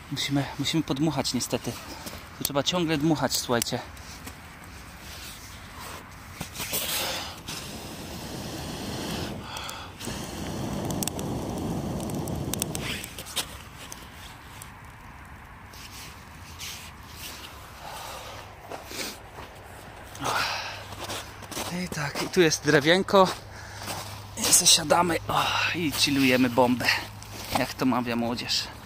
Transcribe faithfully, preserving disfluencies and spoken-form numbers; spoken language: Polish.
Musimy, musimy podmuchać niestety. Tu trzeba ciągle dmuchać, słuchajcie. I tak, i tu jest drewienko. I zasiadamy i chillujemy bombę. Jak to mawia młodzież.